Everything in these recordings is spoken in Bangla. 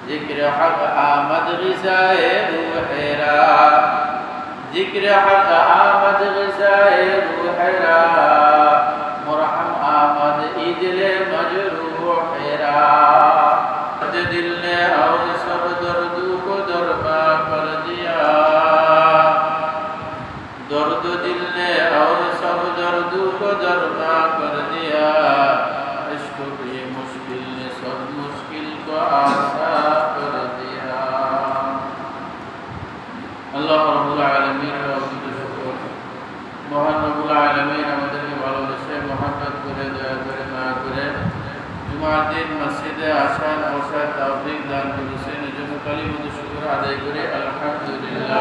जिक्र हक आमद ग़िज़ाए रूहेरा, जिक्र हक आमद ग़िज़ाए रूहेरा, मुरहम आमद इजले मजरूहेरा। दिल ने और सब दर्दों को दरमा कर दिया, दर्द दिल ने और सब दर्दों को दरमा कर दिया। इश्क़ की मुश्किल ने सब मुश्किल को आसान कर दिया। अल्लाह रब्बुल आलमीन মহান রব্বুল আলামিন আমাদেরকে ভালোবেসে মহব্বত করে দয়া করে মায়া করে জুমার দিন মসজিদে আসার বসার তৌফিক দান করেছেন। এজন্য কালিমাত শুকর আদায় করে আলহামদুলিল্লাহ।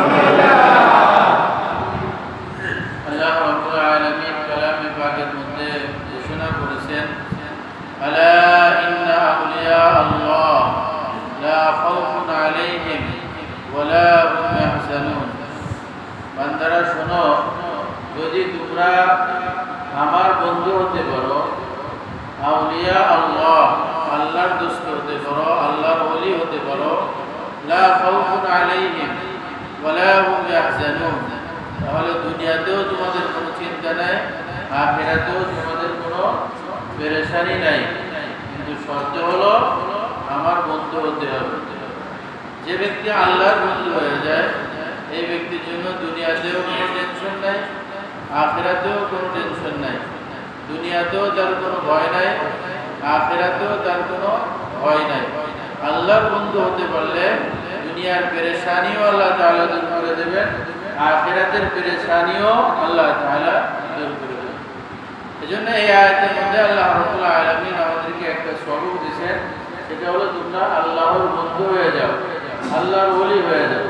আল্লাহ রব্বুল আলামিন কালামে পাকের মধ্যে ঘোষণা করেছেন, আলা ইন্না আউলিয়া আল্লাহ লা খাউফুন আলাইহিম ওয়া লা হুম ইয়াহজানুন। বান্দারা শোনো, যদি তোমরা আমার বন্ধু হতে পারো, আউলিয়া আল্লাহ আল্লাহর দোস্ত হতে পারো, আল্লাহর ওলি হতে পারো, লা খাউফুন আলাইহিম ওয়া লা হুম ইয়াহজানুন, তাহলে দুনিয়াতেও তোমাদের কোনো চিন্তা নাই, আখিরাতেও তোমাদের কোনো পেরেশানি নাই। কিন্তু শর্ত হলো আমার বন্ধু হতে হবে। যে ব্যক্তি আল্লাহর বন্ধু হয়ে যায় এই ব্যক্তির জন্য দুনিয়াতেও কোনো টেনশন নাই, আখিরাতেও কোনো টেনশন নাই। দুনিয়াতেও তার কোনো ভয় নাই, আখিরাতেও তার কোনো ভয় নাই। আল্লাহর বন্ধু হতে পারলে দুনিয়ার পেরেশানিও আল্লাহ তাআলা দূর করে দেবেন, আখিরাতের পেরেশানিও আল্লাহ তাআলা দূর করে দেবেন। এজন্য এই আয়াতের মধ্যে আল্লাহ রাব্বুল আলামিন আমাদেরকে একটা সবক দিয়েছেন, সেটা হলো তোমরা আল্লাহর বন্ধু হয়ে যাও, আল্লাহর ওলি হয়ে যাও।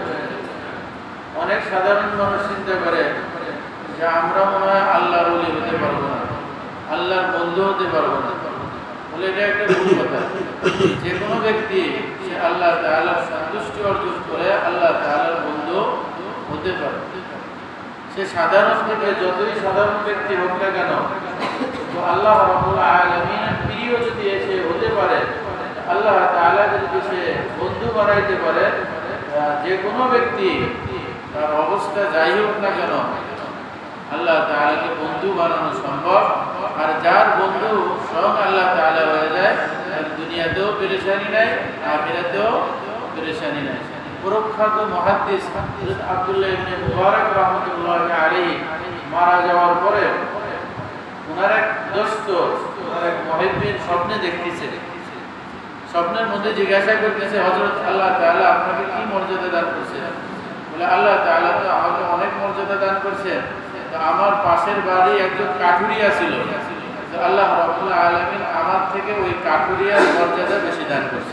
অনেক সাধারণ মানুষ চিন্তা করে যে আমরা মনে হয় আল্লাহর ওলি হতে পারবো না, আল্লাহর বন্ধু হতে পারবো না, বলে এটা একটা ভুল কথা। যে কোনো ব্যক্তি সে আল্লাহ তাআলার সন্তুষ্টি অর্জন করে আল্লাহ তাআলার বন্ধু হতে পারে। সে সাধারণ থেকে যতই সাধারণ ব্যক্তি হোক না কেন, তো আল্লাহ রাব্বুল আলামিনের প্রিয় যদি এসে হতে পারে, আল্লাহ তাআলা যদি সে বন্ধু বানাইতে পারে, যে কোনো ব্যক্তি তার অবস্থা যাই হোক না কেন আল্লাহ তাআলাকে বন্ধু বানানো সম্ভব। আর যার বন্ধু স্বয়ং আল্লাহ তাআলা হয়ে যায়, তার দুনিয়াতেও পেরেশানি নাই, আখিরাতেও পেরেশানি নাই। প্রখ্যাত মুহাদ্দিস হযরত আব্দুল্লাহ ইবনে মুবারক রাহমাতুল্লাহি আলাইহি মারা যাওয়ার পরে ওনার এক দোস্ত, ওনার এক মুহিব্বিন স্বপ্নে দেখতেছে। স্বপ্নের মধ্যে জিজ্ঞাসা করতেছে, হযরত আল্লাহ তাআলা আপনাকে কি মর্যাদা দান করেছেন? বলে আল্লাহ তাআলা তো আমাকে অনেক মর্যাদা দান করেছেন, তো আমার পাশের বাড়ি একজন কাঠুরিয়া ছিল, তো আল্লাহ রাব্বুল আলামিন আমার থেকে ওই কাঠুরিয়ার মর্যাদা বেশি দান করেছেন।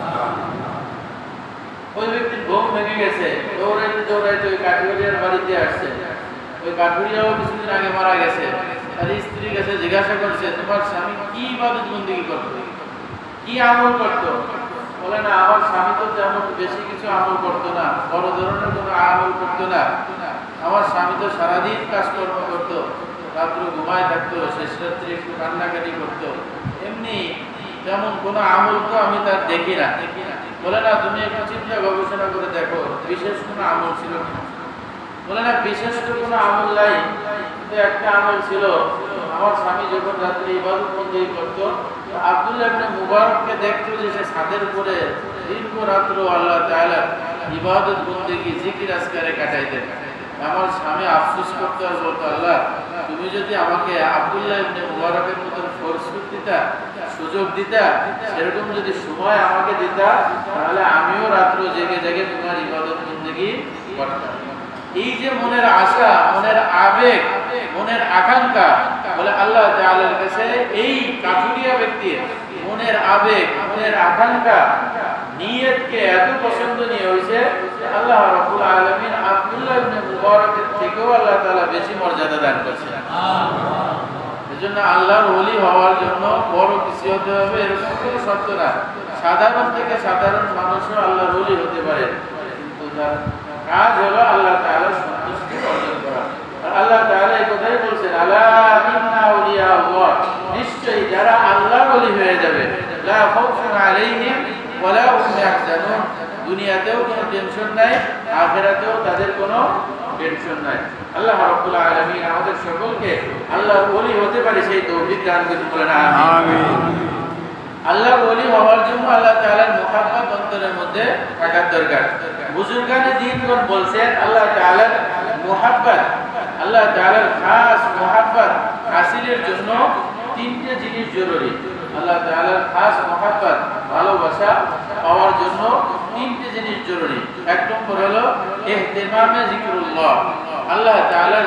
ওই ব্যক্তির ঘুম ভেঙে গেছে, দৌড়াইতে দৌড়াইতে ওই কাঠুরিয়ার বাড়িতে আসছে। ওই কাঠুরিয়াও কিছুদিন আগে মারা গেছে। তার স্ত্রী কাছে জিজ্ঞাসা করছে, তোমার স্বামী কি ইবাদত বন্দেগী করতো, কি আমল করতো? বলে না, আমার স্বামী তো তেমন বেশি কিছু আমল করতো না, বড় ধরনের কোনো আমল করতো না। আমার স্বামী তো সারাদিন কাজকর্ম করতো, রাত্র ঘুমায় থাকতো, শেষ রাত্রে একটু কান্নাকাটি করতো, এমনি তেমন কোনো আমল তো আমি তার দেখি না। বলে না, তুমি একটু চিন্তা গবেষণা করে দেখো বিশেষ কোনো আমল ছিল কিনা। বলে না, বিশেষ তো কোনো আমল নাই, কিন্তু একটা আমল ছিল, আমার স্বামী যখন রাত্রে ইবাদত বন্দেগী করতো, আব্দুল্লাহ ইবনে মুবারককে দেখতো যে সে ছাদের উপরে দিন ও রাত্র আল্লাহ তাআলা ইবাদত বন্দেগী জিকির আজকারে কাটাইতেন। আমার স্বামী আফসোস করতো আর বলতো, আল্লাহ তুমি যদি আমাকে আব্দুল্লাহ ইবনে মুবারকের মতন ফরসুত দিতা, সুযোগ দিতা, সেরকম যদি সময় আমাকে দিতা, তাহলে আমিও রাত্র জেগে জেগে তোমার ইবাদত বন্দেগী করতাম। এই যে মনের আশা, মনের আবেগ, মনের আকাঙ্ক্ষা, বলে আল্লাহ তাআলার কাছে এই কাঠুরিয়া ব্যক্তির মনের আবেগ, মনের আকাঙ্ক্ষা, নিয়তকে এত পছন্দনীয় হয়েছে, আল্লাহ রাব্বুল আলামিন আব্দুল্লাহ ইবনে মুবারকের থেকেও আল্লাহ তাআলা বেশি মর্যাদা দান করেছেন। এজন্য আল্লাহর ওলি হওয়ার জন্য বড় কিছু হতে হবে এরকম কোনো শর্ত না। সাধারণ থেকে সাধারণ মানুষও আল্লাহর ওলি হতে পারে, কিন্তু তার কাজ হলো আল্লাহ তাআলার সন্তুষ্টি অর্জন করা। আর আল্লাহ তাআলা এই কথাই বলছেন, আলা ইন্না আউলিয়া আল্লাহ, নিশ্চয়ই যারা আল্লাহর ওলি হয়ে যাবে, লা খাউফুন আলাইহিম ওয়া লা হুম দুনিয়াতেও কোনো টেনশন নাই, আখিরাতেও তাদের কোনো টেনশন নাই। আল্লাহ রাব্বুল আলামিন আমাদের সকলকে আল্লাহর ওলি হতে পারে সেই তৌফিক দান করুন, বলেন আমিন। আল্লাহর ওলি হওয়ার জন্য আল্লাহ তাআলার মুহাব্বত অন্তরের মধ্যে থাকার দরকার। বুজুর্গানে দ্বীনগণ বলছেন আল্লাহ তাআলার মুহাব্বত, আল্লাহ তাআলার খাস মুহাব্বত হাসিলের জন্য তিনটে জিনিস জরুরি। আল্লাহ তাআলার খাস মুহাব্বত ভালোবাসা পাওয়ার জন্য তিনটে জিনিস জরুরি। এক নম্বর হলো ইহতিমামে জিকরুল্লাহ, আল্লাহ তাআলার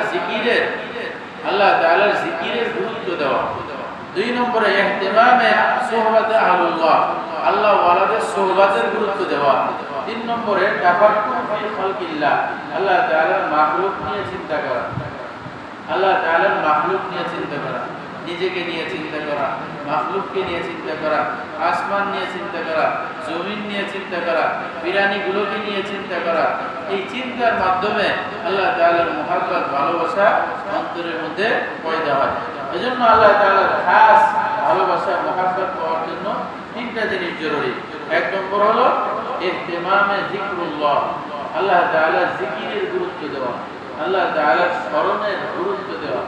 জিকিরের গুরুত্ব দেওয়া। দুই নম্বরে ইহতিমামে সুহবাতে আহলুল্লাহ, আল্লাহ ওয়ালাদের সুহবাতের গুরুত্ব দেওয়া। তিন নম্বরে তাফাক্কুর ফি খালকিল্লাহ, আল্লাহ তাআলার মাখলুক নিয়ে চিন্তা করা। আল্লাহ তাআলার মাখলুক নিয়ে চিন্তা করা, নিজেকে নিয়ে চিন্তা করা, মাখলুককে নিয়ে চিন্তা করা, আসমান নিয়ে চিন্তা করা, জমিন নিয়ে চিন্তা করা, প্রাণীগুলোকে নিয়ে চিন্তা করা। এই চিন্তার মাধ্যমে আল্লাহ তাআলার মুহাব্বত ভালোবাসা অন্তরের মধ্যে পয়দা হয়। এজন্য আল্লাহ তাআলার খাস ভালোবাসা মুহাব্বত পাওয়ার জন্য তিনটা জিনিস জরুরি। এক নম্বর হলো ইহতিমামে জিকরুল্লাহ, আল্লাহ তাআলার জিকিরের গুরুত্ব দেওয়া, আল্লাহ তাআলার স্মরণের গুরুত্ব দেওয়া।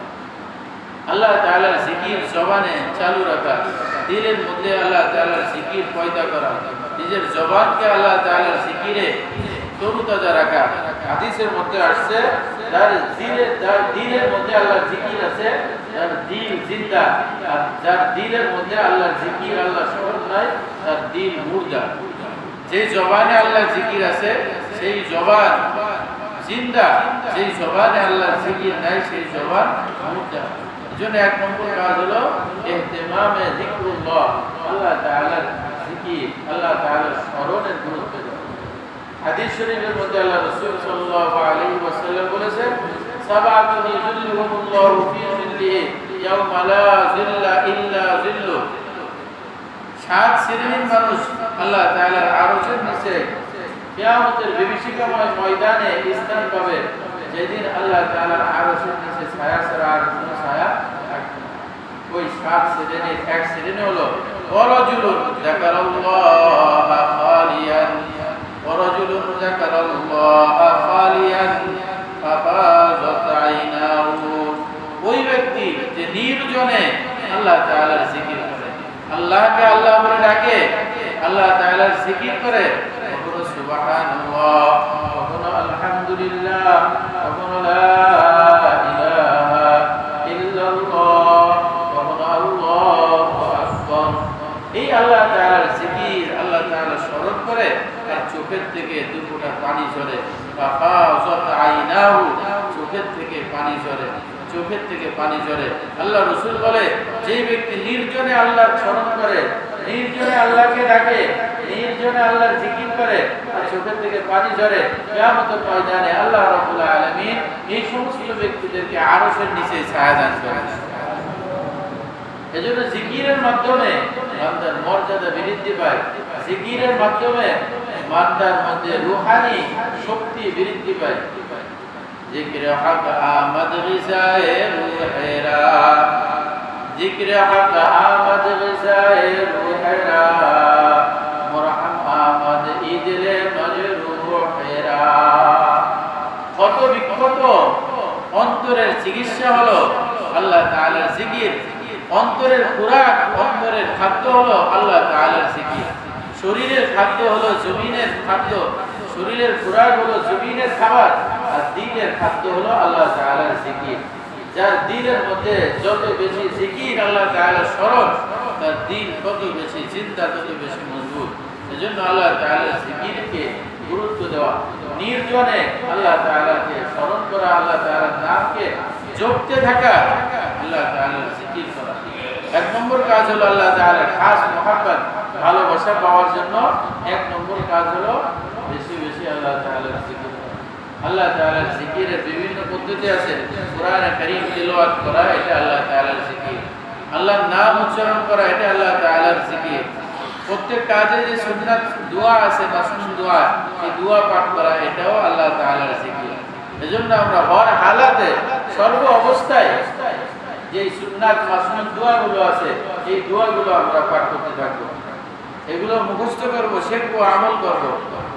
আল্লাহ তাআলার জিকির জবানে চালু রাখা, দিলের মধ্যে আল্লাহ তাআলার জিকির পয়দা করা, নিজের জবানকে আল্লাহ তাআলার জিকিরে তরুতাজা রাখা। হাদিসের মধ্যে আসছে যার দিলের মধ্যে আল্লাহর জিকির আছে তার দিল জিন্দা, আর যার দিলের মধ্যে আল্লাহর জিকির আল্লাহ স্মরণ নাই তার দিল মুর্দা। যে জবানে আল্লাহর জিকির আছে সেই জবান জিন্দা, যেই জবানে আল্লাহর জিকির নাই সেই জবান মুর্দা। এজন্য এক নম্বর কাজ হলো ইহতিমামে জিকরুল্লাহ, আল্লাহ তাআলার জিকির, আল্লাহ তাআলার স্মরণের গুরুত্ব দেওয়া। হাদিস শরীফের মধ্যে আল্লাহ রাসূল সাল্লাল্লাহু আলাইহি ওয়াসাল্লাম বলেছেন, সাবাতুন ইযিল্লুহুমুল্লাহু ফি যিল্লিহি ইয়াওমা লা যিল্লা ইল্লা যিল্লু। সাত শ্রেণীর মানুষ আল্লাহ তাআলার আরশের নিচে কিয়ামতের বিভীষিকাময় ময়দানে স্থান পাবে, যেদিন আল্লাহ তাআলার আরশের নিচে ছায়া ছাড়া আর কোনো ছায়া থাকবে না। ওই সাত শ্রেণীর এক শ্রেণী হলো ওয়ারাজুলুন যাকারাল্লাহা খালিয়ান, ওয়ারাজুলুন যাকারাল্লাহা খালিয়ান ফাফাযাত আইনাহু। ওই ব্যক্তি যে নির্জনে আল্লাহ তাআলার জিকির করে, আল্লাহকে আল্লাহ বলে ডাকে, আল্লাহ তাআলার জিকির করে, কখনো সুবহানাল্লাহ, কখনো আলহামদুলিল্লাহ, কখনো লা ইলাহা ইল্লাল্লাহ, কখনো আল্লাহু আকবার। এই আল্লাহ তাআলার জিকির, আল্লাহ তাআলা স্মরণ করে তার চোখের থেকে দুফোঁটা পানি ঝরে। ফাফাযাত আইনাহু, চোখের থেকে পানি ঝরে, চোখের থেকে পানি ঝরে। আল্লাহ রাসূল বলে, যে ব্যক্তি নির্জনে আল্লাহর স্মরণ করে, নির্জনে আল্লাহকে ডাকে, নির্জনে আল্লাহর জিকির করে আর চোখের থেকে পানি ঝরে, কিয়ামতের ময়দানে আল্লাহ রাব্বুল আলামিন এই সমস্ত ব্যক্তিদেরকে আরশের নিচে ছায়া দান করেন। এজন্য জিকিরের মাধ্যমে বান্দার মর্যাদা বৃদ্ধি পায়, জিকিরের মাধ্যমে বান্দার মধ্যে রূহানি শক্তি বৃদ্ধি পায়। জিকির হক আমদ গিজায়ে রূহেরা, জিকির হক আমদ গিজায়ে রূহেরা, মুরহাম আমদ ইদলে মজরুহেরা। কত বিক্ষত অন্তরের চিকিৎসা হলো আল্লাহ তাআলার জিকির, অন্তরের খোরাক, অন্তরের খাদ্য হলো আল্লাহ তাআলার জিকির। শরীরের খাদ্য হলো জমিনের খাদ্য, শরীরের খোরাক হলো জমিনের খাবার, আর দিলের খাদ্য হলো আল্লাহ তাআলার জিকির। যার দিলের মধ্যে যত বেশি জিকির, আল্লাহ তাআলার স্মরণ, তার দিল তত বেশি চিন্তা, তত বেশি মজবুত। এজন্য আল্লাহ তাআলার জিকিরকে গুরুত্ব দেওয়া, নির্জনে আল্লাহ তাআলাকে স্মরণ করা, আল্লাহ তাআলার নামকে জপতে থাকা, আল্লাহ তাআলার জিকির করা। এক নম্বর কাজ হলো আল্লাহ তাআলার খাস মুহাব্বত ভালোবাসা পাওয়ার জন্য এক নম্বর কাজ হলো বেশি বেশি আল্লাহ তাআলার জিকির করা। আল্লাহ তাআলার জিকিরের বিভিন্ন পদ্ধতি আছে। কোরআনে কারীম তিলাওয়াত করা, এটা আল্লাহ তাআলার জিকির। আল্লাহর নাম উচ্চারণ করা, এটা আল্লাহ তাআলার জিকির। প্রত্যেক কাজে যে সুন্নাত দোয়া আছে, মাসনুন দোয়া, এই দোয়া পাঠ করা, এটাও আল্লাহ তাআলার জিকির। এজন্য আমরা হর হালাতে, সর্ব অবস্থায় যে সুন্নাত মাসনুন দোয়াগুলো আছে, এই দোয়াগুলো আমরা পাঠ করতে থাকবো, এগুলো মুখস্থ করবো, শিখবো, আমল করবো।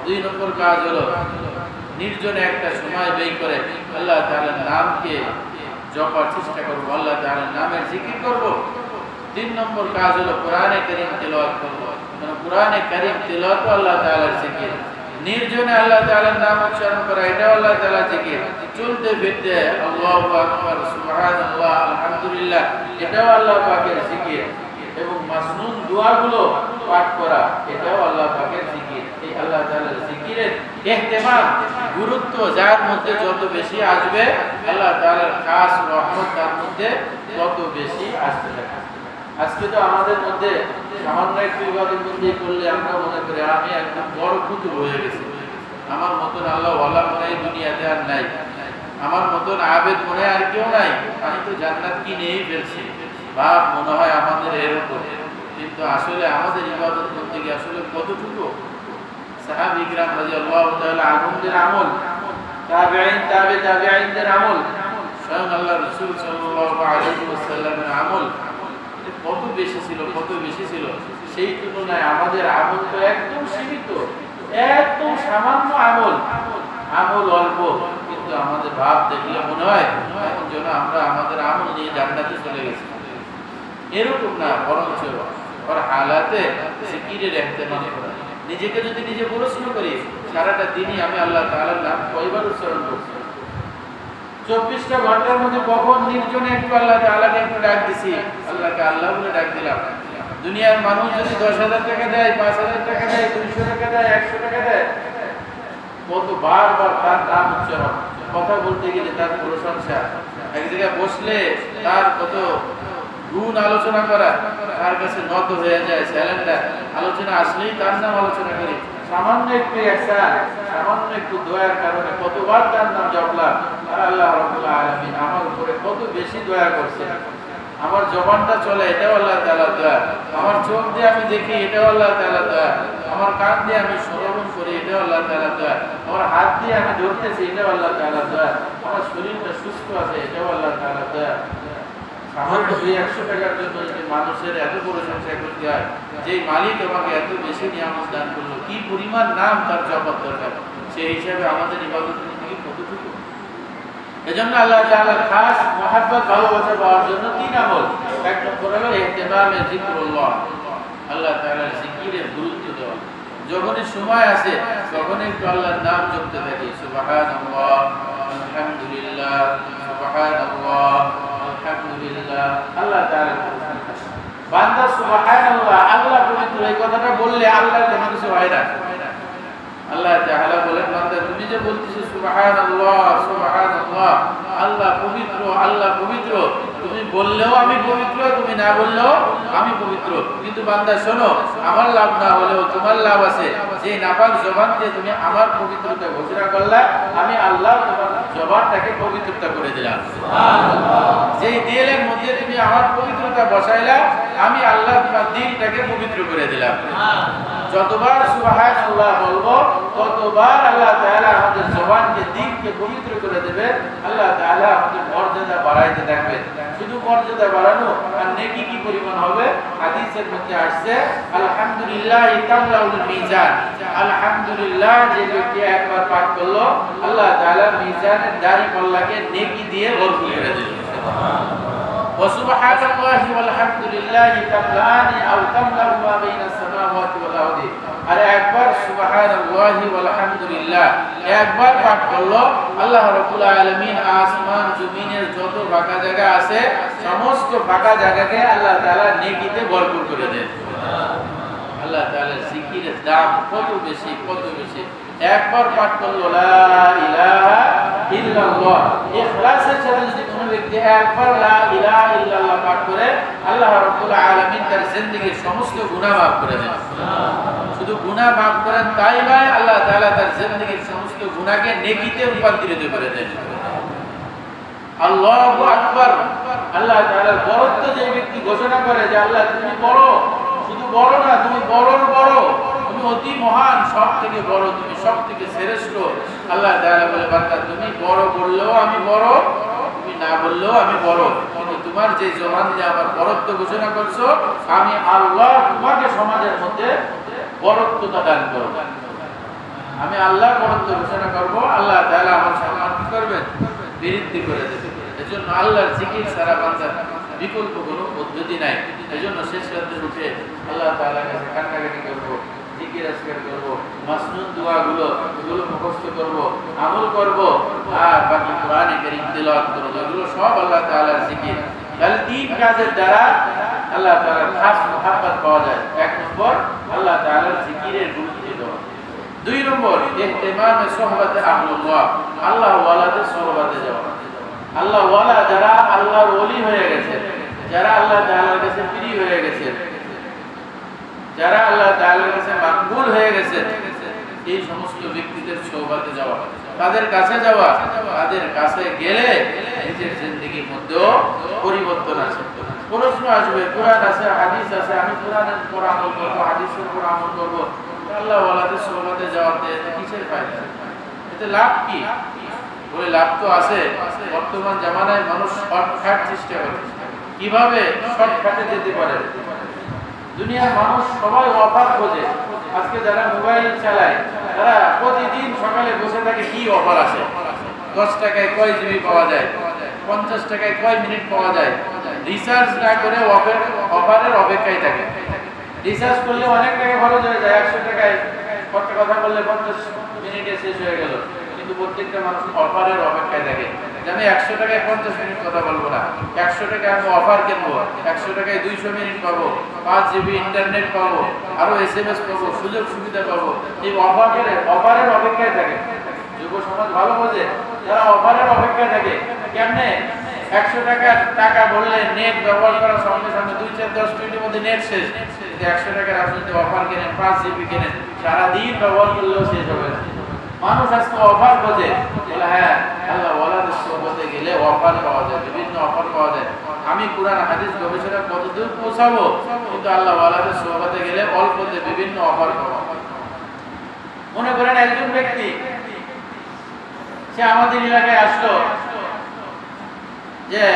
দুই নম্বর কাজ হলো নির্জনে একটা সময় ব্যয় করে আল্লাহ তাআলার নামকে জপার চেষ্টা করব, আল্লাহ তাআলার নামের জিকির করব। তিন নম্বর কাজ হলো কোরআনে কারীম তেলাওয়াত করব। মানে কোরআনে কারীম তেলাওয়াত আল্লাহ তাআলার জিকির, নির্জনে আল্লাহ তাআলার নাম উচ্চারণ করা এটাও আল্লাহ তাআলার জিকির, চলতে ফিরতে আল্লাহু আকবার সুবহানাল্লাহ আলহামদুলিল্লাহ এটাও আল্লাহ পাকের জিকির, এবং মাসনুন দোয়াগুলো পাঠ করা এটাও আল্লাহ পাকের জিকির। এই আল্লাহ তাআলার জিকিরের ইহতিমাম গুরুত্ব যার মধ্যে যত বেশি আসবে আল্লাহ তাআলার খাস রহমত তার মধ্যে তত বেশি আসতে থাকে। আজকে তো আমাদের মধ্যে সামান্য একটু ইবাদত বন্দি করলে আমরা মনে করি আমি একদম বড় কুতুব হয়ে গেছি, আমার মতন আল্লাহ ওয়ালা মনে হয় দুনিয়াতে আর নাই, আমার মতন আবেদ মনে আর কেউ নাই, আমি তো জান্নাত কিনেই ফেলছি, ভাব মনে হয় আমাদের এরকম। কিন্তু আসলে আমাদের ইবাদত করতে গিয়ে আসলে কতটুকু সাহাবী কিরাম রাদিয়াল্লাহু তাআলা আনহুদের আমল, তাবেঈন তাবেঈনদের আমল, স্বয়ং আল্লাহ রাসূল সাল্লাল্লাহু আলাইহি ওয়াসাল্লামের আমল কত বেশি ছিল, কত বেশি ছিল। সেই তুলনায় আমাদের আমল তো একদম সীমিত, একদম সামান্য আমল, আমল অল্প, কিন্তু আমাদের ভাব দেখলে মনে হয় এখন যেন আমরা আমাদের আমল নিয়ে জান্নাতে চলে গেছি। এরকম না, বরঞ্চ ওর হালাতে জিকিরের ইহতিমাম করা। নিজেকে যদি নিজে প্রশ্ন করি সারাটা দিনই আমি আল্লাহ তাআলার নাম কয়বার উচ্চারণ করছি, 24টা ঘন্টার মধ্যে কখন নির্জনে একটু আল্লাহ তাআলাকে একটু ডাক দিছি, আল্লাহকে আল্লাহ বলে ডাক দিলাম। দুনিয়ার মানুষ যদি 10,000 টাকা দেয়, 5,000 টাকা দেয়, 200 টাকা দেয়, 100 টাকা দেয়, কত বারবার তার নাম উচ্চারণ, কথা বলতে গেলে তার প্রশংসা, এক জায়গায় বসলে তার কত গুণ আলোচনা করা, তার কাছে নত হয়ে যায়, স্যালেন্ডার, আলোচনা আসলেই তার নাম আলোচনা করি। সামান্য একটু ihsan, সামান্য একটু দয়ার কারণে কতবার তার নাম জপলাম, আর আল্লাহ রাব্বুল আলামিন আমার উপরে কত বেশি দয়া করছে। আমার জবানটা চলে এটাও আল্লাহ তাআলার দয়া, আমার চোখ দিয়ে আমি দেখি এটাও আল্লাহ তাআলার দয়া, আমার কান দিয়ে আমি শ্রবণ করি এটাও আল্লাহ তাআলার দয়া, আমার হাত দিয়ে আমি ধরতেছি এটাও আল্লাহ তাআলার দয়া, আমার শরীরটা সুস্থ আছে এটাও আল্লাহ তাআলার দয়া। সামান্য 200 টাকার জন্য যে মানুষের এত প্রশংসা করতে হয়, যে মালিক আমাকে এত বেশি নিয়ামত দান করলো, কি পরিমাণ নাম তার জপার দরকার, সেই হিসাবে আমাদের ইবাদত থেকে কতটুকু। এজন্য আল্লাহ তাআলার খাস মহব্বত ভালোবাসা পাওয়ার জন্য 3 আমল। এক নম্বর হলো ইহতিমামে যিকরুল্লাহ, আল্লাহ তাআলার জিকিরের গুরুত্ব দেওয়া। যখনই সময় আসে তখনই একটু আল্লাহর নাম জপতে থাকি, সুবহানাল্লাহ আলহামদুলিল্লাহ সুবহানাল্লাহ আলহামদুলিল্লাহ। আল্লাহ তাআলা বান্দা সুবহানাল্লাহ আল্লাহ পবিত্র এই কথাটা বললে আল্লাহর কোনো কিছু হয় না। আল্লাহ তাআলা বলেন বান্দা তুমি যে বলতেছো সুবহানাল্লাহ সুবহানাল্লাহ, আল্লাহ পবিত্র, আল্লাহ পবিত্র, তুমি বললেও আমি পবিত্র, তুমি না বললেও আমি পবিত্র। কিন্তু বান্দা শোনো, আমার লাভ না হলেও তোমার লাভ আছে, যে নাপাক জবান দিয়ে তুমি আমার পবিত্রতা ঘোষণা করলা, আমি আল্লাহ তোমার জবানটাকে পবিত্রতা করে দিলাম। সুবহানাল্লাহ। যেই দিলের মধ্যে তুমি আমার পবিত্রতা বসাইলা, আমি আল্লাহ তোমার দিলটাকে পবিত্র করে দিলাম। যতবার সুবহানাল্লাহ বলবো ততবার আল্লাহ তাআলা আমাদের জবানকে দিলকে পবিত্র করে দেবে, আল্লাহ তাআলা আমাদের মর্যাদা বাড়াইতে থাকবে। শুধু মর্যাদা বাড়ানো আর নেকি কি পরিমাণ হবে, হাদিসের মধ্যে আসছে আলহামদুলিল্লাহ তামলাউল মিজান, আলহামদুলিল্লাহ যে ব্যক্তি একবার পাঠ করলো আল্লাহ তাআলা মিজানের দাড়ি পাল্লাকে নেকি দিয়ে ভরপুর করে দিবেন। সুবহানাল্লাহ। وسبحان الله والحمد لله تملأان أو تملأ ما بين السماوات والأرض। আর একবার সুবহানাল্লাহি ওয়াল হামদুলিল্লাহ একবার পাঠ করলো আল্লাহ রাব্বুল আলামিন আসমান জমিনের যত ফাঁকা জায়গা আছে সমস্ত ফাঁকা জায়গাকে আল্লাহ তাআলা নেকিতে ভরপুর করে দেন। আল্লাহ তাআলার জিকিরের দাম কত বেশি, কত বেশি। একবার পাঠ করলো লা ইলাহা ইল্লাল্লাহ, ইখলাসের সাথে যদি কোনো ব্যক্তি একবার লা ইলাহা ইল্লাল্লাহ পাঠ করে আল্লাহ রাব্বুল আলামিন তার জিন্দেগীর সমস্ত গুনাহ মাফ করে দেন। শুধু গুনাহ মাফ করেন তাই নয়, আল্লাহ তাআলা তার জিন্দেগীর সমস্ত গুনাহকে নেকিতে রূপান্তরিত করে দেন। আল্লাহু আকবার। আল্লাহ তাআলার বড়ত্ব যে ব্যক্তি ঘোষণা করে যে আল্লাহ তুমি বড়, শুধু বড় না, তুমি বড়র বড়, তুমি অতি মহান, সব থেকে বড়, তুমি সব থেকে শ্রেষ্ঠ। আল্লাহ তাআলা বলে বান্দা তুমি বড় বললেও আমি বড়, তুমি না বললেও আমি বড়, কিন্তু তোমার যে জবান দিয়ে আমার বড়ত্ব ঘোষণা করছো আমি আল্লাহ তোমাকে সমাজের মধ্যে বড়ত্বটা দান করব। আমি আল্লাহর বরত্ব ঘোষণা করব, আল্লাহ তাআলা আমার সম্মান কি করবেন? বৃদ্ধি করে দেবেন। এজন্য আল্লাহর জিকির ছাড়া বান্দার বিকল্প কোনো পদ্ধতি নাই। এজন্য শেষ রাতে উঠে আল্লাহ তাআলার কাছে কান্নাকাটি করব, জিকির আজকার করব, মাসনুন দোয়াগুলো এগুলো মুখস্থ করব, আমল করব, আর বাকি কোরআনে কারীম তেলাওয়াত করব। এগুলো সব আল্লাহ তাআলার জিকির। তাহলে তিন কাজের দ্বারা আল্লাহ তাআলার খাস মুহাব্বত পাওয়া যায়। এক নম্বর আল্লাহ তাআলার জিকিরের গুরুত্ব দেওয়া। দুই নম্বর ইহতিমামে সোহবতে আহলুল্লাহ, আল্লাহ ওয়ালাদের সোহবতে যাওয়া। আল্লাহ ওয়ালা যারা আল্লাহর ওলি হয়ে গেছে, যারা আল্লাহ তাআলার কাছে প্রিয় হয়ে গেছে, যারা আল্লাহ তাআলার কাছে মাকবুল হয়ে গেছে, এই সমস্ত ব্যক্তিদের সোহবতে যাওয়া, তাদের কাছে যাওয়া, তাদের কাছে গেলে নিজের জিন্দেগির মধ্যেও পরিবর্তন আসে। প্রশ্ন আসবে, কোরআন আছে, হাদিস আছে, আমি কোরআনের উপর আমল করব, হাদিসের উপর আমল করব, আল্লাহ ওয়ালাদের সোহবতে যাওয়াতে কিসের ফায়দা? এতে লাভ কি? বলে লাভ তো আছে। বর্তমান জামানায় মানুষ শর্টকাট চেষ্টা করে, কিভাবে শর্টকাটে যেতে পারে। দুনিয়ার মানুষ সবাই অফার খোঁজে। আজকে যারা মোবাইল চালায় তারা প্রতিদিন সকালে বসে থাকে কি অফার আছে, 10 টাকায় কয় জিবি পাওয়া যায়, 50 টাকায় কয় মিনিট পাওয়া যায়। রিসার্চ না করে অফারের অপেক্ষায় থাকে। রিসার্চ করলে অনেক টাকা খরচ হয়ে যায়, 100 টাকায় কথা বললে 50 মিনিটে শেষ হয়ে গেল। কিন্তু প্রত্যেকটা মানুষ অফারের অপেক্ষায় থাকে যে আমি 100 টাকায় 50 মিনিট কথা বলবো না, 100 টাকায় আমি অফার কিনবো, 100 টাকায় 200 মিনিট পাবো, 5 জিবি ইন্টারনেট পাবো, আরো SMS পাবো, সুযোগ সুবিধা পাবো। এই অফারের অপেক্ষায় থাকে। যুব সমাজ ভালো বোঝে, যারা অফারের অপেক্ষায় থাকে। কেমনে? 100 টাকা বললে নেট ব্যবহার করার সঙ্গে সঙ্গে 2-10 মিনিটের মধ্যে নেট শেষ। 100 টাকার আপনি যদি অফার কেনেন, 5 জিবি কেনেন, সারাদিন ব্যবহার করলেও শেষ হবে না। মানুষ আজকে অফার খোঁজে। বলে হ্যাঁ, আল্লাহ ওয়ালাদের সোহবতে গেলে অফার পাওয়া যায়, বিভিন্ন অফার পাওয়া যায়। আমি কোরআন হাদিস গবেষণা কতদূর পৌঁছাবো, কিন্তু আল্লাহ ওয়ালাদের সোহবতে গেলে অল্পতে বিভিন্ন অফার পাওয়া। মনে করেন একজন ব্যক্তি সে আমাদের এলাকায় আসলো যে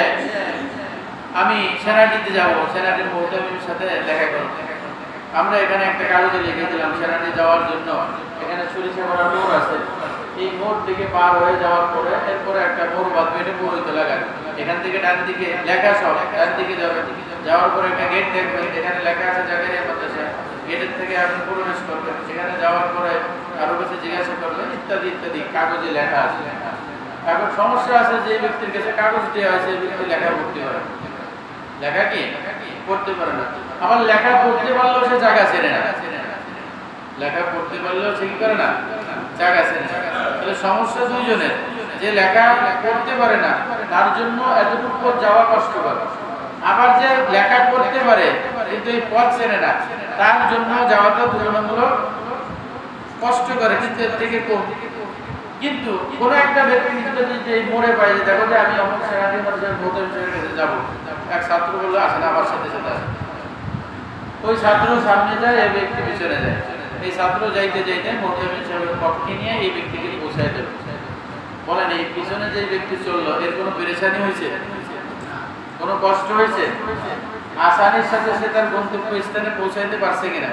আমি সেনাটিতে যাব, সেনাটির মুহতামিমের সাথে দেখা করব। আমরা এখানে একটা কাগজে লিখে দিলাম সেনাটি যাওয়ার জন্য এখানে সরিষাপাড়া মোড় আছে। এই মোড় থেকে পার হয়ে যাওয়ার পরে এরপরে একটা মোড় বাঁধবে, এটা পুরোহিত লাগায়। এখান থেকে ডান দিকে লেখা, সব ডান দিকে যাবে। যাওয়ার পরে একটা গেট দেখবেন, এখানে লেখা আছে জাকারিয়া মাদ্রাসা। গেটের থেকে আপনি প্রবেশ করবেন। সেখানে যাওয়ার পরে কারো কাছে জিজ্ঞাসা করবেন, ইত্যাদি ইত্যাদি কাগজে লেখা আছে। এখন সমস্যা আছে, যে ব্যক্তির কাছে কাগজ দেওয়া আছে ব্যক্তি লেখা পড়তে পারে, লেখা কি পড়তে পারে না। আবার লেখা পড়তে পারলেও সে জায়গা ছেড়ে না, লেখা পড়তে পারলেও সে কি করে না, জায়গা ছেড়ে না। তাহলে সমস্যা দুইজনের। যে লেখা পড়তে পারে না তার জন্য এতটুকু পথ যাওয়া কষ্টকর। আবার যে লেখা পড়তে পারে কিন্তু এই পথ চেনে না, তার জন্য যাওয়াটা তুলনামূলক কষ্ট করে, কিন্তু এর থেকে কম। কিন্তু কোন একটা ব্যক্তি যদি এই মোড়ে পাই, যে দেখো যে আমি অমুক সেনাটি মাদ্রাসার মুহতামিমের কাছে যাবো, এক ছাত্র বললো আসেন, আমার সাথে সাথে আসেন। ওই ছাত্র সামনে যায়, এই ব্যক্তি পিছনে যায়। এই ছাত্র যাইতে যাইতে মুহতামিম সাহেবের পক্ষে নিয়ে এই ব্যক্তিকে পৌঁছায় দেবে। বলেন, এই পিছনে যে ব্যক্তি চললো এর কোনো পেরেশানি হয়েছে? কোনো কষ্ট হয়েছে? আসানির সাথে সে তার গন্তব্য স্থানে পৌঁছাইতে পারছে কিনা?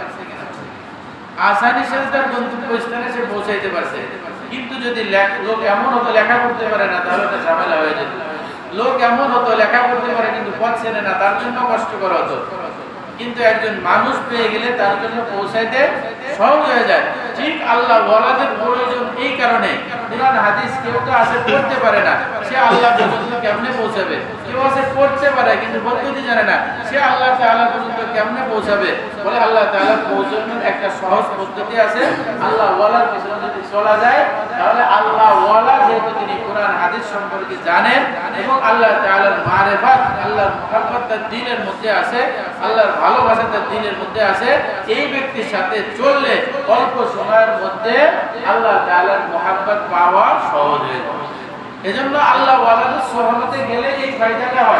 আসানির সাথে তার গন্তব্য স্থানে সে পৌঁছাইতে পারছে। কিন্তু যদি লোক এমন হতো লেখা পড়তে পারে না, তাহলে একটা ঝামেলা হয়ে যেত। লোক এমন হতো লেখা পড়তে পারে কিন্তু পথ চেনে না, তার জন্য কষ্টকর হতো। কিন্তু একজন মানুষ পেয়ে গেলে তার জন্য পৌঁছাইতে সহজ হয়ে যায়। ঠিক আল্লাহ ওয়ালাদের প্রয়োজন এই কারণে। কোরআন হাদিস কেউ তো আসে পড়তে পারে না, সে আল্লাহ পর্যন্ত কেমনে পৌঁছাবে? কেউ আসে পড়তে পারে কিন্তু পদ্ধতি জানে না, সে আল্লাহ তাআলা পর্যন্ত কেমনে পৌঁছাবে? বলে আল্লাহ তাআলা পৌঁছানোর একটা সহজ পদ্ধতি আছে। আল্লাহ ওয়ালার পিছনে যদি চলা যায়, তাহলে আল্লাহ ওয়ালা যেহেতু তিনি কোরআন হাদিস সম্পর্কে জানেন এবং আল্লাহ তাআলার মারিফাত, আল্লাহর মুহাব্বত তার দিলের মধ্যে আছে, আল্লাহর ভালোবাসা তার দিলের মধ্যে আছে, এই ব্যক্তির সাথে চললে অল্প সময়ের মধ্যে আল্লাহ তাআলার মুহাব্বত পাওয়া সহজ হয়ে যায়। এজন্য আল্লাহ ওয়ালাদের সোহবতে গেলে এই ফায়দাটা হয়।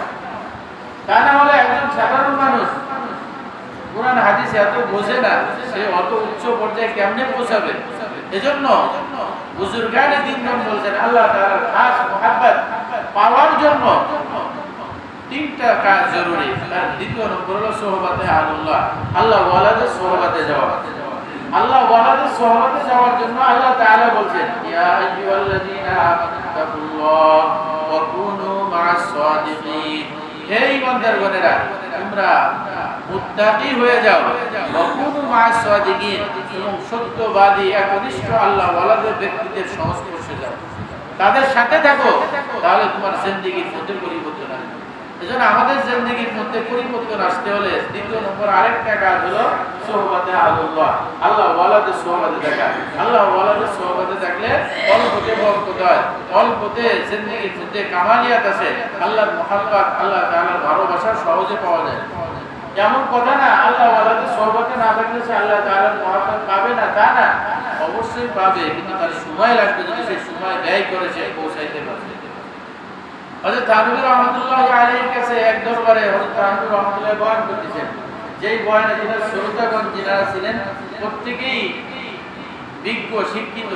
তা না হলে একজন সাধারণ মানুষ কোরআন হাদিস এত বোঝে না, সে অত উচ্চ পর্যায়ে কেমনে পৌঁছাবে? এজন্য বুজুর্গানে দ্বীন বলছেন আল্লাহ তাআলার খাস মুহাব্বত পাওয়ার জন্য তিনটা কাজ জরুরি। তার দ্বিতীয় নম্বর হলো সোহবতে আল্লাহ, আল্লাহ ওয়ালাদের সোহবতে যাওয়া। আল্লাহ ওয়ালাদের সোহবতে যাওয়ার জন্য আল্লাহ তাআলা বলছেন ইয়া আইয়ুহাল্লাযীনা আমানু তাকুল্লাহ ওয়া কুনু মা'আস সাদিকিন। হে ঈমানদারগণেরা, তোমরা মুত্তাকি হয়ে যাও, ওয়া কুনু মা'আস সাদিকিন, এবং সত্যবাদী একনিষ্ঠ আল্লাহ ওয়ালাদের ব্যক্তিদের সংস্পর্শে যাও, তাদের সাথে থাকো, তাহলে তোমার জিন্দেগির মধ্যে পরিবর্তন আসবে। এজন্য আমাদের জিন্দেগির মধ্যে পরিবর্তন আসতে হলে দ্বিতীয় নম্বর আরেকটা কাজ হলো সোহবতে আল্লাহ, আল্লাহ ওয়ালাদের সোহবতে থাকা। আল্লাহ ওয়ালাদের সোহবতে থাকলে অল্পতে বরকত হয়, অল্পতে জিন্দেগির মধ্যে কামালিয়াত আছে, আল্লাহর মুহাব্বত, আল্লাহ তাআলার ভালোবাসা সহজে পাওয়া যায়। এমন কথা না আল্লাহ ওয়ালাদের সোহবতে না থাকলে সে আল্লাহ তাআলার মুহাব্বত পাবে না, তা না, অবশ্যই পাবে, কিন্তু তার সময় লাগবে, যদি সেই সময় ব্যয় করে সে পৌঁছাইতে পারবে। হযরত থানভী রাহমাতুল্লাহি আলাইহির কাছে এক দরবারে হযরত থানভী রাহমাতুল্লাহি বয়ান করতেছেন, যেই বয়ানে যিনারা শ্রোতাগণ যিনারা ছিলেন প্রত্যেকেই বিজ্ঞ শিক্ষিত,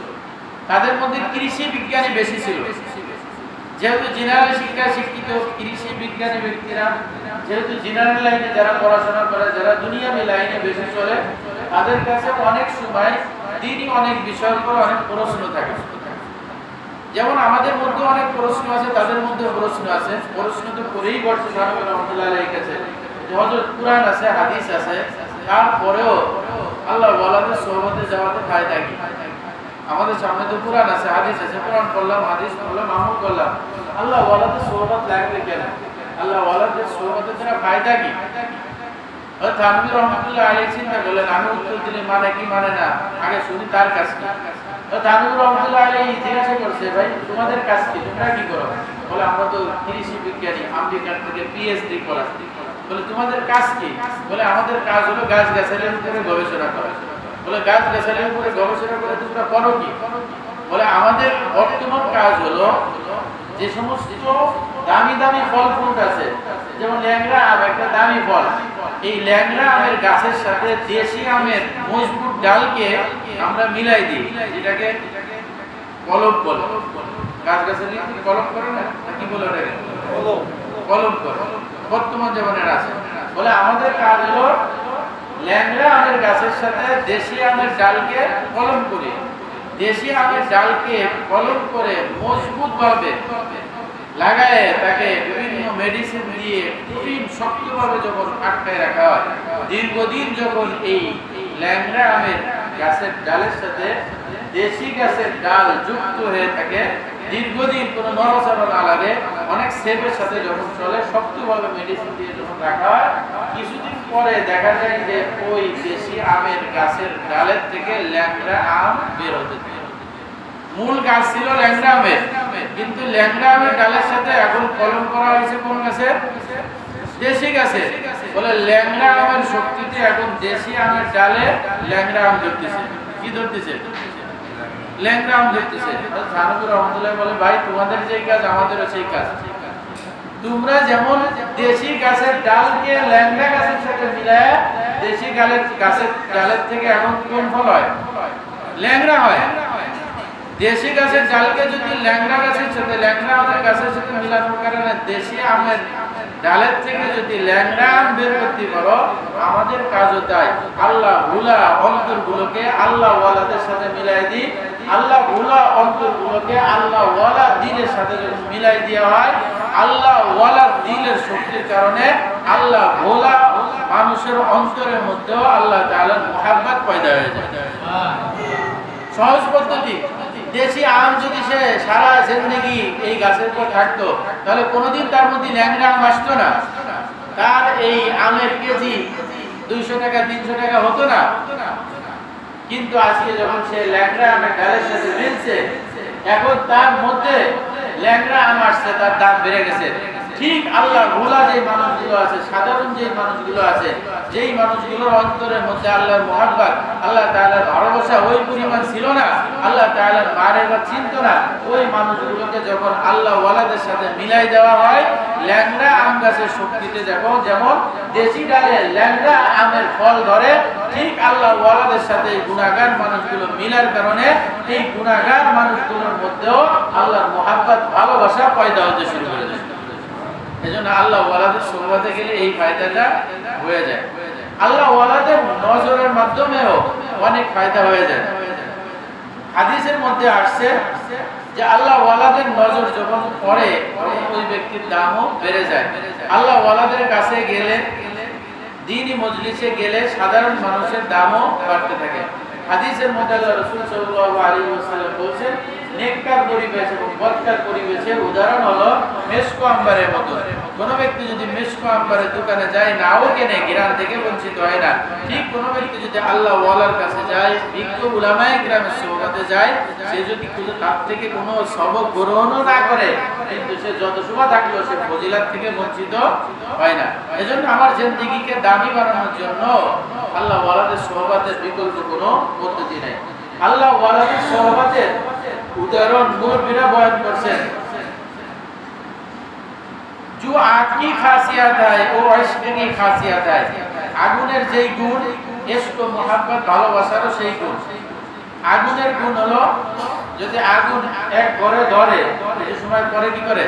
তাদের মধ্যে কৃষি বিজ্ঞানী বেশি ছিল। যেহেতু জেনারেল শিক্ষায় শিক্ষিত কৃষি বিজ্ঞানী ব্যক্তিরা, যেহেতু জেনারেল লাইনে যারা পড়াশোনা করে, যারা দুনিয়াবী লাইনে বেশি চলে, তাদের কাছে অনেক সময় দিনই অনেক বিষয়ের উপর অনেক প্রশ্ন থাকে। যেমন আমাদের মধ্যে অনেক প্রশ্ন আছে, তাদের মধ্যে প্রশ্ন আছে, প্রশ্ন তো করেই বসছে থানভী রাহমাতুল্লাহি আলাইহির কাছে যে হযরত কুরআন আছে, হাদিস আছে, তারপরেও আল্লাহ ওয়ালাদের সোহবতে যাওয়াতে ফায়দা কি? আমাদের সামনে তো কুরআন আছে, হাদিস আছে, কুরআন পড়লাম, হাদিস পড়লাম, আমল করলাম, আল্লাহ ওয়ালাদের সোহবত লাগবে কেন? আল্লাহ ওয়ালাদের সোহবতের দ্বারা ফায়দা কি? হযরত থানভী রাহমাতুল্লাহি আলাইহি চিন্তা করলেন, আমি উত্তর দিলে মানে কি মানে না, আগে শুনি তার কাছে। থানভী রাহমাতুল্লাহি আলাইহি জিজ্ঞাসা করছে, ভাই তোমাদের কাজ কি, তোমরা কি করো? বলে আমরা তো কৃষি বিজ্ঞানী, আমেরিকান থেকে পিএইচডি করা। বলে তোমাদের কাজ কি? বলে আমাদের কাজ হলো গাছ গাছালির উপরে গবেষণা করা। বলে গাছ গাছালির উপরে গবেষণা করে তোমরা করো কি? বলে আমাদের বর্তমান কাজ হলো যে সমস্ত দামি দামি ফল ফ্রুট আছে, যেমন ল্যাংড়া আম একটা দামি ফল, এই ল্যাংড়া আমের গাছের সাথে দেশি আমের মজবুত ডালকে আমরা মিলাই দিই, যেটাকে কলম বলে। গাছ গাছালি কলম করে না, কি বলে ওটাকে? কলম করে, বর্তমান জীবনের আছে। বলে আমাদের কাজ হলো ল্যাংড়া আমের গাছের সাথে দেশি আমের ডালকে কলম করি, দেশি আমের ডালকে কলম করে মজবুত ভাবে লাগায় তাকে বিভিন্ন মেডিসিন দিয়ে কঠিন শক্তভাবে যখন আটকায় রাখা হয়, দীর্ঘদিন যখন এই ল্যাংড়া আমের গাছের ডালের সাথে দেশি গাছের ডাল যুক্ত হয়ে থাকে, দীর্ঘদিন কোনো নড়াচড়া না লাগে, অনেক সেফের সাথে যখন চলে, শক্তভাবে মেডিসিন দিয়ে যখন রাখা হয়, কিছুদিন পরে দেখা যায় যে ওই দেশি আমের গাছের ডালের থেকে ল্যাংড়া আম বের হতে থাকে। মূল গাছ ছিল ল্যাংড়া আমের, কিন্তু ল্যাংড়া আমের ডালের সাথে এখন কলম করা হয়েছে কোন গাছের? দেশি গাছে। বলে ল্যাংড়া আমের শক্তিতে এখন দেশি আমের ডালে ল্যাংড়া আম ধরতেছে। কি ধরতেছে? ল্যাংড়া আম ধরতেছে। থানভী রাহমাতুল্লাহি বলে, ভাই তোমাদের যে কাজ আমাদেরও সেই কাজ। তোমরা যেমন দেশি গাছের ডালকে ল্যাংড়া গাছের সাথে মিলায় দেশি গাছের ডালের থেকে এখন কোন ফল হয়? ল্যাংড়া হয়। দেশি গাছের ডালকে যদি ল্যাংড়া গাছের সাথে, ল্যাংড়া আমের গাছের সাথে মিলানোর কারণে দেশি আমের ডালের থেকে যদি ল্যাংড়া আম বের করতে পারো, আমাদের কাজও তাই। আল্লাহ ভুলা অন্তরগুলোকে আল্লাহ ওয়ালাদের সাথে মিলাই দিই, আল্লাহ ভুলা অন্তরগুলোকে আল্লাহ ওয়ালা দিলের সাথে যখন মিলাই দেওয়া হয়, আল্লাহ ওয়ালা দিলের শক্তির কারণে আল্লাহ ভোলা মানুষের অন্তরের মধ্যেও আল্লাহ তাআলার মুহাব্বত পয়দা হয়ে যায়। সহজ পদ্ধতি। দেশি আম যদি সে সারা জিন্দেগি এই গাছের উপর থাকতো, তাহলে কোনোদিন তার মধ্যে ল্যাংড়া আম আসতো না, তার এই আমের কেজি 200 টাকা 300 টাকা হতো না। কিন্তু আজকে যখন সে ল্যাংড়া আমের ডালের সাথে মিলছে, এখন তার মধ্যে ল্যাংড়া আম আসছে, তার দাম বেড়ে গেছে। ঠিক আল্লাহ ভোলা যে মানুষগুলো আছে, সাধারণ যে মানুষগুলো আছে, যেই মানুষগুলোর অন্তরের মধ্যে আল্লাহর মুহাব্বত, আল্লাহ তাআলার ভালোবাসা ওই পরিমাণ ছিল না, আল্লাহ তাআলার মারেফত চিনত না, ওই মানুষগুলোকে যখন আল্লাহ ওয়ালাদের সাথে মিলাই দেওয়া হয়, ল্যাংড়া আম গাছের শক্তিতে যেমন দেশি ডালে ল্যাংড়া আমের ফল ধরে, ঠিক আল্লাহ ওয়ালাদের সাথে এই গুনাহগার মানুষগুলো মিলার কারণে এই গুনাহগার মানুষগুলোর মধ্যেও আল্লাহর মুহাব্বত ভালোবাসা পয়দা হতে শুরু করে দেয়। এজন্য আল্লাহ ওয়ালাদের সোহবতে গেলে এই ফায়দাটা হয়ে যায়। আল্লাহ ওয়ালাদের নজরের মাধ্যমেও অনেক ফায়দা হয়ে যায়। হাদিসের মধ্যে আসছে যে আল্লাহ ওয়ালাদের নজর যখন পড়ে ওই ব্যক্তির দামও বেড়ে যায়। আল্লাহ ওয়ালাদের কাছে গেলে, দ্বীনি মজলিসে গেলে সাধারণ মানুষের দামও বাড়তে থাকে। হাদিসের মধ্যে আল্লাহ রাসূল সাল্লাল্লাহু আলাইহি ওয়াসাল্লাম বলেছেন, নেককার পরিবেশ এবং বদকার পরিবেশের উদাহরণ হলো মেশকো আম্বারের মতো। কোনো ব্যক্তি যদি মেশকো আম্বারের দোকানে যায়, নাও কেনে, ঘিরান থেকে বঞ্চিত হয় না। ঠিক কোনো ব্যক্তি যদি আল্লাহ ওয়ালার কাছে যায়, বিজ্ঞ উলামায়ে কিরামের সুহবতে যায়, সে যদি তার থেকে কোনো সবক গ্রহণও না করে, কিন্তু সে যত সময় থাকলেও সে ফজিলাত থেকে বঞ্চিত হয় না। এজন্য আমার জিন্দেগিকে দামি বানানোর জন্য আল্লাহ ওয়ালাদের সুহবতের বিকল্প কোনো পদ্ধতি নাই। আল্লাহ ওয়ালাদের সুহবতের उदाहरण मुरब्बीरा बयान करছেন, जो आग की खासियत है वो इश्क की खासियत है। আগুনের যেই গুণ ইশক ও মোহাব্বত ভালোবাসারও সেই গুণ। আগুনের গুণ হলো যদি আগুন এক ঘরে ধরে, এই সময় পরে কি করে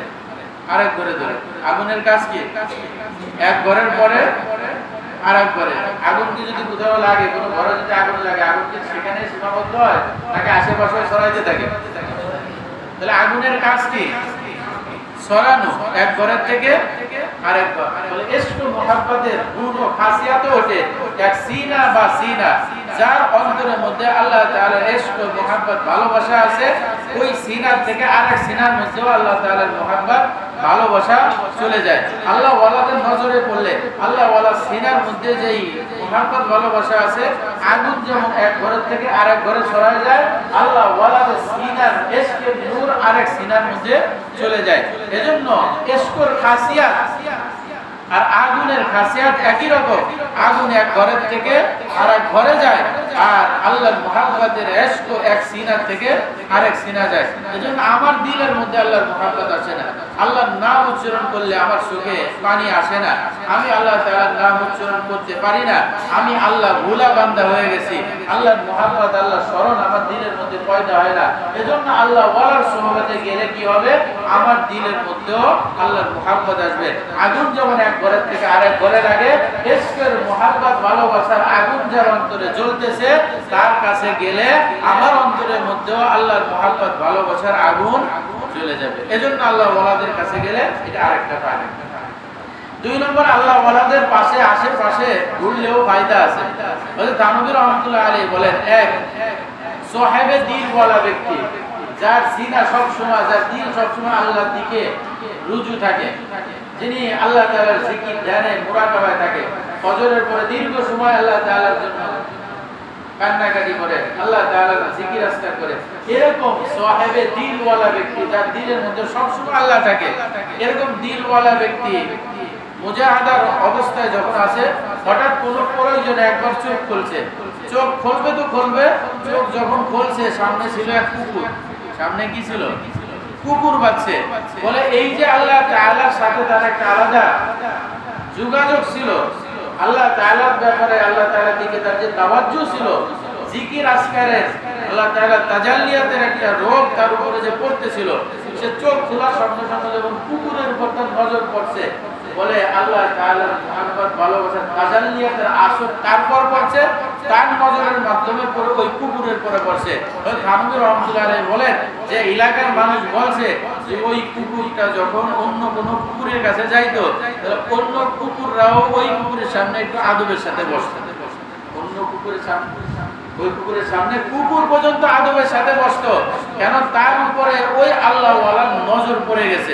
আরেক ঘরে ধরে। আগুনের কাজ কি? এক ঘরের পরে আরেক ঘরে। আগুন কি যদি কোথাও লাগে, কোনো ঘরে যদি আগুন লাগে, আগুন কি সেখানে সীমাবদ্ধ হয় নাকি আশেপাশে ছড়াইতে থাকে? তাহলে আগুনের কাজ কি? ছড়ানো, এক ঘরের থেকে আরেক ঘর। বলে ইশক ও মুহাব্বতের গুণ ও খাসিয়াত ওঠে এক সিনা বা সিনা, যার অন্তরের মধ্যে আল্লাহ তাআলার ইশক ও মুহাব্বত ভালোবাসা আছে, ওই সিনা থেকে আরেক সিনার মধ্যে আল্লাহ তাআলার মুহাব্বত ভালোবাসা চলে যায়। আল্লাহ ওয়ালাদের নজরে পড়লে আল্লাহ ওয়ালা সিনার মধ্যে যেই মুহাব্বত ভালোবাসা আছে, আগুন যেমন এক ঘরের থেকে আরেক ঘরে ছড়ায় যায়, আল্লাহ ওয়ালাদের সিনার ইশকের নূর আরেক সিনার মধ্যে চলে যায়। এজন্য ইশকের খাসিয়াত আর আগুনের খাসিয়াত একই রকম। আগুন এক ঘরের থেকে আরেক ঘরে যায়, আর আল্লাহর মুহাব্বতের ইশক এক সিনা থেকে আরেক সিনা যায়। এজন্য আমার দিলের মধ্যে আল্লাহর মুহাব্বত আসে না। আল্লাহর নাম উচ্চারণ করলে আমার চোখে পানি আসে না। আমি আল্লাহ তাআলার নাম উচ্চারণ করতে পারি না। আমি আল্লাহ ভোলা বান্দা হয়ে গেছি। আল্লাহর মুহাব্বত, আল্লাহর স্মরণ আমার দিলের মধ্যে পয়দা হয় না। এজন্য আল্লাহ ওয়ালার সুহবতে গেলে কি হবে? আমার দিলের মধ্যেও আল্লাহর মুহাব্বত আসবে। আগুন যেমন এক ঘরের থেকে আরেক ঘরে লাগে, ইশকের মুহাব্বত ভালোবাসার আগুন যার অন্তরে জ্বলতেছে, তার কাছে গেলে আমার অন্তরের মধ্যেও আল্লাহর মুহাব্বত ভালোবাসার আগুন জ্বলে যাবে। এজন্য আল্লাহ ওয়ালাদের কাছে গেলে এটা আরেকটা ফায়দা। দুই নম্বর, আল্লাহ ওয়ালাদের পাশে আশেপাশে ঘুরলেও ফায়দা আছে। হযরত থানভী রাহমাতুল্লাহ আলাইহি বলেন, এক সাহেবে দিল ওয়ালা ব্যক্তি, যার সিনা সব সময়, যার দিল সব সময় আল্লাহর দিকে রুজু থাকে, যিনি আল্লাহ তাআলার জিকির, ধ্যানে, মুরাকাবায় থাকে, ফজরের পরে দীর্ঘ সময় আল্লাহ তাআলার জন্য কান্নাকাটি করে, আল্লাহ তাআলার জিকির আজকার করে, এরকম সাহেবে দিলওয়ালা ব্যক্তি, যার দিলের মধ্যে সবসময় আল্লাহ থাকে, এরকম দিলওয়ালা ব্যক্তি মুজাহাদার অবস্থায় যখন আছে, হঠাৎ কোনো প্রয়োজনে একবার চোখ খুলছে, চোখ খুলবে তো খুলবে, চোখ যখন খুলছে সামনে ছিল এক কুকুর। সামনে কি ছিল? কুকুর বাজছে। বলে এই যে আল্লাহ তাআলার সাথে তার একটা আলাদা যোগাযোগ ছিল, আল্লাহ তাআলার ব্যাপারে আল্লাহ তাআলার দিকে তার যে তাওয়াজ্জু ছিল, জিকির আজকারের, আল্লাহ তাআলার তাজাল্লিয়াতের একটা রোগ তার উপরে যে পড়তেছিল, সে চোখ খোলার সঙ্গে সঙ্গে যখন কুকুরের উপর তার নজর পড়ছে, বলে আল্লাহ তাআলার মুহাব্বত ভালোবাসার তাজাল্লিয়াতের আসর তারপর পড়ছে, তার নজরের মাধ্যমে পড়ে ওই কুকুরের পরে পড়ছে। থানভী রাহমাতুল্লাহ আলাইহি বলেন যে এলাকার মানুষ বলছে যে ওই কুকুরটা যখন অন্য কোনো কুকুরের কাছে যাইতো, তাহলে অন্য কুকুররাও ওই কুকুরের সামনে একটু আদবের সাথে বসতো। অন্য কুকুরের সামনে, ওই কুকুরের সামনে কুকুর পর্যন্ত আদবের সাথে বসতো। কেন? তার উপরে ওই আল্লাহ ওয়ালার নজর পড়ে গেছে,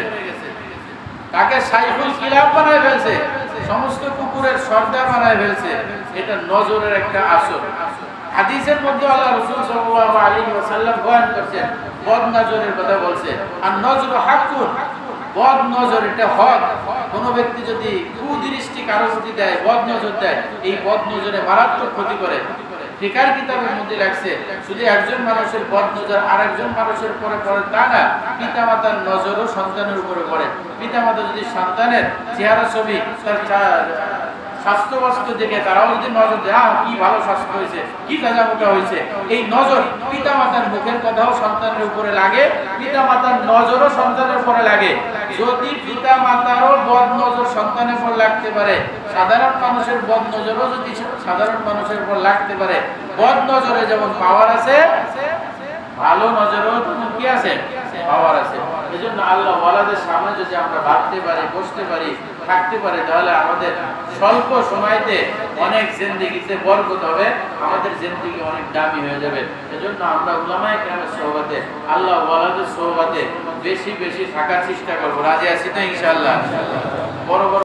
তাকে সাইফুল কিলাব বানায় ফেলছে, সমস্ত কুকুরের সর্দার বানায় ফেলছে। এটা নজরের একটা আসর। হাদিসের মধ্যে আল্লাহ রাসূল সাল্লাল্লাহু আলাইহি ওয়াসাল্লাম বয়ান করেছেন, বদ নজরের কথা বলছে। আর নজর হাকুন, বদ নজর এটা হক। কোন ব্যক্তি যদি কুদৃষ্টি কারো প্রতি দেয়, বদ নজর দেয়, এই বদ নজরে মারাত্মক ক্ষতি করে। ফিকার কিতাবের মধ্যে লেখছে, শুধু একজন মানুষের বদ নজর আরেকজন মানুষের পরে পড়ে তা না, পিতামাতার নজরও সন্তানের উপরে পড়ে। পিতামাতা যদি সন্তানের চেহারা ছবি, তার স্বাস্থ্য বস্তু দেখে তারাও যদি নজর দেয়, কি ভালো স্বাস্থ্য হয়েছে, কি তাজামুখা হয়েছে, এই নজর পিতামাতার মুখের কথাও সন্তানের উপরে লাগে, পিতামাতার নজরও সন্তানের উপরে লাগে। যদি পিতামাতারও বদ নজর সন্তানের উপর লাগতে পারে, সাধারণ মানুষের বদ নজরও যদি সাধারণ মানুষের উপর লাগতে পারে, বদ নজরে যেমন পাওয়ার আছে, ভালো নজরেও তেমন কি আছে, পাওয়ার আছে। এজন্য আল্লাহ ওয়ালাদের সামনে যদি আমরা ভাবতে পারি, বসতে পারি, থাকতে পারি, তাহলে আমাদের স্বল্প সময়তে অনেক জিন্দেগিতে বরকত হবে, আমাদের জিন্দেগি অনেক দামি হয়ে যাবে। এজন্য আমরা উলামায়ে কেরামের সোহবতে, আল্লাহ ওয়ালাদের সোহবতে বেশি বেশি থাকার চেষ্টা করব। রাজি আছি তো ইনশাআল্লাহ? বড় বড়